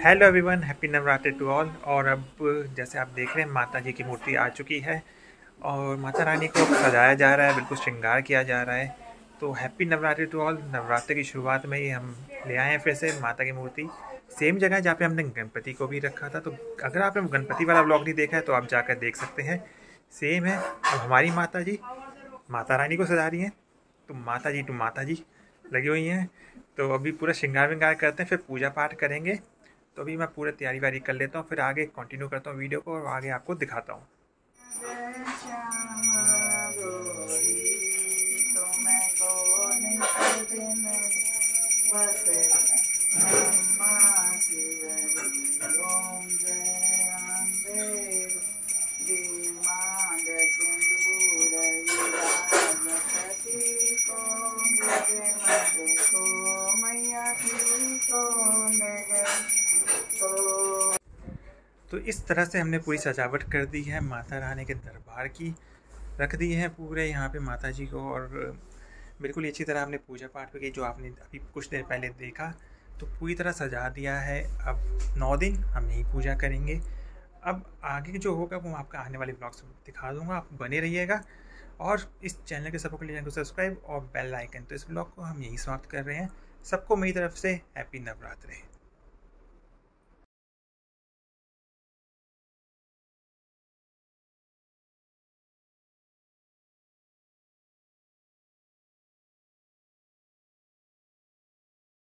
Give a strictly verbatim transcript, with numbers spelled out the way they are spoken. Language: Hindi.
Hello everyone, happy Navratri to all. और अब जैसे आप देख रहे हैं माता जी की मूर्ति आ चुकी है और माता रानी को सजाया जा रहा है, बिल्कुल श्रृंगार किया जा रहा है। तो happy Navratri to all. Navratri की शुरुआत में ही हम ले आए हैं फिर से माता की मूर्ति सेम जगह जहाँ पे हमने गणपति को भी रखा था। तो अगर आपने गणपति वाला व्लॉग नहीं देखा है तो आप जाकर देख सकते हैं, सेम है। अब हमारी माता जी माता रानी को सजा रही हैं, तो माता जी टू माता जी लगी हुई हैं। तो अभी पूरा श्रृंगार विंगार करते हैं, फिर पूजा पाठ करेंगे। तो अभी मैं पूरा तैयारी वारी कर लेता हूँ, फिर आगे कंटिन्यू करता हूँ वीडियो को और आगे आपको दिखाता हूँ। तो इस तरह से हमने पूरी सजावट कर दी है माता रानी के दरबार की, रख दी है पूरे यहाँ पे माता जी को। और बिल्कुल अच्छी तरह हमने पूजा पाठ की, जो आपने अभी कुछ देर पहले देखा। तो पूरी तरह सजा दिया है। अब नौ दिन हम यही पूजा करेंगे। अब आगे जो होगा वो आपका आने वाले ब्लॉग्स दिखा दूंगा, आप बने रहिएगा। और इस चैनल के सबको चैनल को सब्सक्राइब और बेल आइकन। तो इस ब्लॉग को हम यही समाप्त कर रहे हैं। सबको मेरी तरफ से हैप्पी नवरात्रि।